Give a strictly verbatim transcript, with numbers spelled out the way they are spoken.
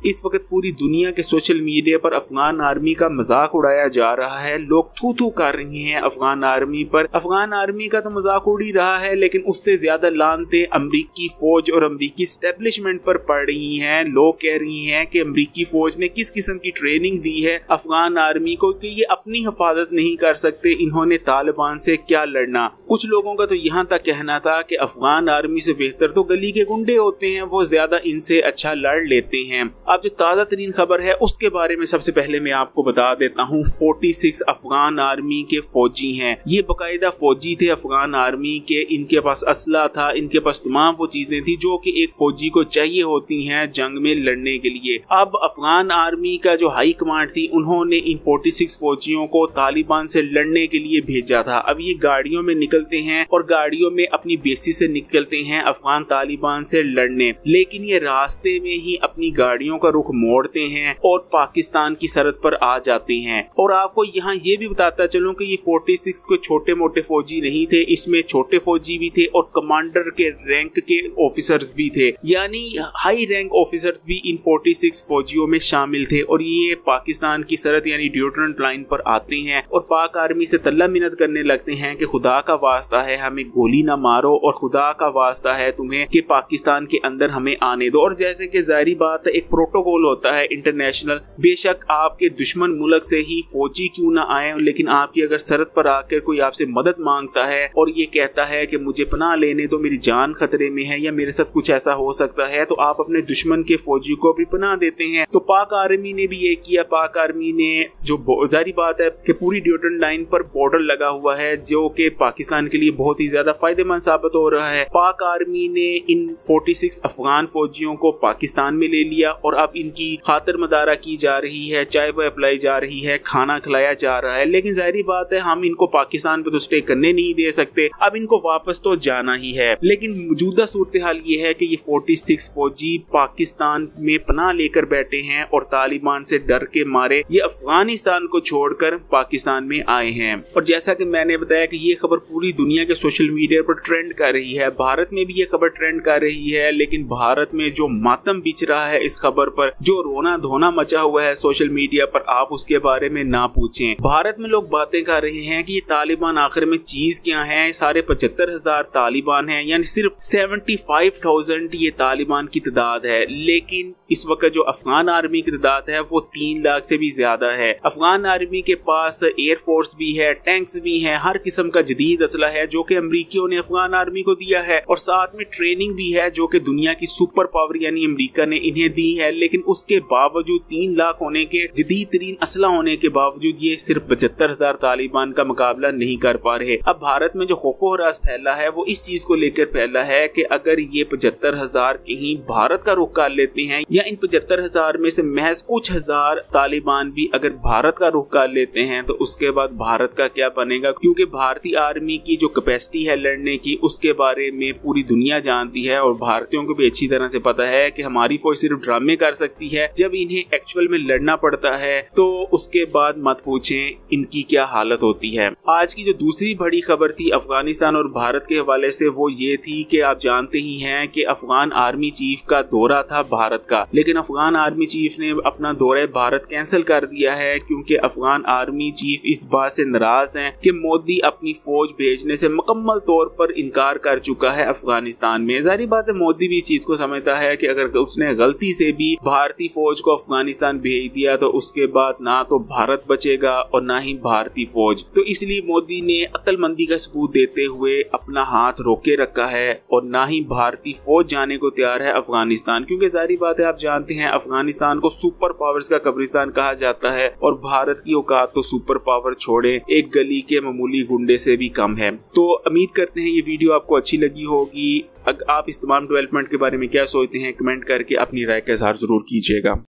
इस वक्त पूरी दुनिया के सोशल मीडिया पर अफगान आर्मी का मजाक उड़ाया जा रहा है। लोग थू थू कर रहे हैं अफगान आर्मी पर। अफगान आर्मी का तो मजाक उड़ ही रहा है, लेकिन उससे ज्यादा लानते अमरीकी फौज और अमरीकी स्टैब्लिशमेंट पर पड़ रही हैं। लोग कह रही हैं कि अमरीकी फौज ने किस किस्म की ट्रेनिंग दी है अफगान आर्मी को कि ये अपनी हिफाजत नहीं कर सकते, इन्होंने तालिबान से क्या लड़ना। कुछ लोगों का तो यहाँ तक कहना था कि अफगान आर्मी से बेहतर तो गली के गुंडे होते हैं, वो ज्यादा इनसे अच्छा लड़ लेते हैं। अब जो ताज़ा तरीन खबर है उसके बारे में सबसे पहले मैं आपको बता देता हूँ। छियालीस अफगान आर्मी के फौजी हैं, ये बाकायदा फौजी थे अफगान आर्मी के। इनके पास असला था, इनके पास तमाम वो चीजें थी जो कि एक फौजी को चाहिए होती हैं जंग में लड़ने के लिए। अब अफगान आर्मी का जो हाई कमांड थी उन्होंने इन छियालीस फौजियों को तालिबान से लड़ने के लिए भेजा था। अब ये गाड़ियों में निकलते हैं और गाड़ियों में अपनी बेसिस से निकलते हैं अफगान तालिबान से लड़ने, लेकिन ये रास्ते में ही अपनी गाड़ियों का रुख मोड़ते हैं और पाकिस्तान की सरहद पर आ जाते हैं। और आपको यहाँ ये भी बताता चलूं कि ये छियालीस को छोटे मोटे फौजी नहीं थे, इसमें छोटे फौजी भी थे और कमांडर के रैंक के ऑफिसर्स भी थे, यानी हाई रैंक ऑफिसर्स भी इन छियालीस फौजियों में शामिल थे। और ये पाकिस्तान की सरहद यानी ड्यूटरन लाइन पर आते हैं और पाक आर्मी से तल्ला मिन्नत करने लगते हैं कि खुदा का वास्ता है हमें गोली ना मारो और खुदा का वास्ता है तुम्हें कि पाकिस्तान के अंदर हमें आने दो। और जैसे कि जाहिर बात है एक प्रोटोकॉल होता है इंटरनेशनल, बेशक आपके दुश्मन मुल्क से ही फौजी क्यों ना आए, लेकिन आपकी अगर सरहद पर आकर कोई आपसे मदद मांगता है और ये कहता है कि मुझे पनाह लेने दो, मेरी जान खतरे में है या मेरे साथ कुछ ऐसा हो सकता है, तो आप अपने दुश्मन के फौजी को भी पनाह देते हैं। तो पाक आर्मी ने भी ये किया। पाक आर्मी ने जो जारी बात है कि पूरी ड्यूटन लाइन पर बॉर्डर लगा हुआ है जो कि पाकिस्तान के लिए बहुत ही ज्यादा फायदेमंद साबित हो रहा है। पाक आर्मी ने इन छियालीस अफगान फौजियों को पाकिस्तान में ले लिया और अब इनकी खातिर मदारा की जा रही है, चाय वाय पिलाई जा रही है, खाना खिलाया जा रहा है। लेकिन जाहिर बात है हम इनको पाकिस्तान पे तो स्टे करने नहीं दे सकते, अब इनको वापस तो जाना ही है। लेकिन मौजूदा सूरत हाल ये है कि ये छियालीस फौजी पाकिस्तान में पनाह लेकर बैठे हैं और तालिबान से डर के मारे ये अफगानिस्तान को छोड़कर पाकिस्तान में आए हैं। और जैसा कि मैंने बताया कि ये खबर पूरी दुनिया के सोशल मीडिया पर ट्रेंड कर रही है, भारत में भी ये खबर ट्रेंड कर रही है। लेकिन भारत में जो मातम बिछ रहा है इस खबर पर, जो रोना धोना मचा हुआ है सोशल मीडिया पर, आप उसके बारे में ना पूछें। भारत में लोग बातें कर रहे हैं कि ये तालिबान आखिर में चीज क्या है। साढ़े पचहत्तर हजार तालिबान है, यानी सिर्फ सेवेंटी फाइव थाउजेंड ये तालिबान की तादाद है। लेकिन इस वक्त जो अफगान आर्मी की तादाद है वो तीन लाख से भी ज्यादा है। अफगान आर्मी के पास एयरफोर्स भी है, टैंक्स भी है, हर किस्म का जदीद असला है जो कि अमरीकियों ने अफगान आर्मी को दिया है। और साथ में ट्रेनिंग भी है जो कि दुनिया की सुपर पावर यानी अमेरिका ने इन्हें दी है। लेकिन उसके बावजूद तीन लाख होने के जदीद तरीन असला होने के बावजूद ये सिर्फ पचहत्तर हजार तालिबान का मुकाबला नहीं कर पा रहे। अब भारत में जो खौफो हरास फैला है वो इस चीज को लेकर फैला है कि अगर ये पचहत्तर हजार कहीं भारत का रुख कर लेते हैं या इन पचहत्तर हजार में से महज कुछ हजार तालिबान भी अगर भारत का रुख कर लेते हैं तो उसके बाद भारत का क्या बनेगा। क्योंकि भारतीय आर्मी की जो कैपेसिटी है लड़ने की उसके बारे में पूरी दुनिया जानती है और भारतीयों को भी अच्छी तरह से पता है कि हमारी फौज सिर्फ ड्रामे कर सकती है, जब इन्हें एक्चुअल में लड़ना पड़ता है तो उसके बाद मत पूछें इनकी क्या हालत होती है। आज की जो दूसरी बड़ी खबर थी अफगानिस्तान और भारत के हवाले से वो ये थी कि आप जानते ही हैं कि अफगान आर्मी चीफ का दौरा था भारत का, लेकिन अफगान आर्मी चीफ ने अपना दौरा भारत कैंसिल कर दिया है क्योंकि अफगान आर्मी चीफ इस बात से नाराज हैं कि मोदी अपनी फौज भेजने से मुकम्मल तौर पर इनकार कर चुका है अफगानिस्तान में। जाहिर बात है मोदी भी इस चीज को समझता है कि अगर उसने गलती से भी भारतीय फौज को अफगानिस्तान भेज दिया तो उसके बाद ना तो भारत बचेगा और ना ही भारतीय फौज। तो इसलिए मोदी ने अक्लमंदी का सबूत देते हुए अपना हाथ रोके रखा है और ना ही भारतीय फौज जाने को तैयार है अफगानिस्तान। क्योंकि जाहिर बात है आप जानते हैं अफगानिस्तान को सुपर पावर्स का कब्रिस्तान कहा जाता है और भारत की औकात तो सुपर पावर छोड़े एक गली के मामूली गुंडे से भी कम है। तो उम्मीद करते हैं ये वीडियो आपको अच्छी लगी होगी। अगर आप इस तमाम डेवलपमेंट के बारे में क्या सोचते हैं कमेंट करके अपनी राय का इजहार जरूर कीजिएगा।